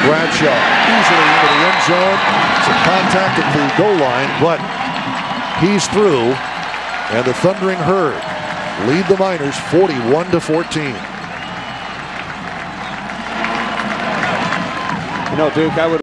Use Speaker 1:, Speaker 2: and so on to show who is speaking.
Speaker 1: Bradshaw easily into the end zone. Some contact at the goal line, but he's through. And the Thundering Herd lead the Miners 41-14.
Speaker 2: You know, Duke, I would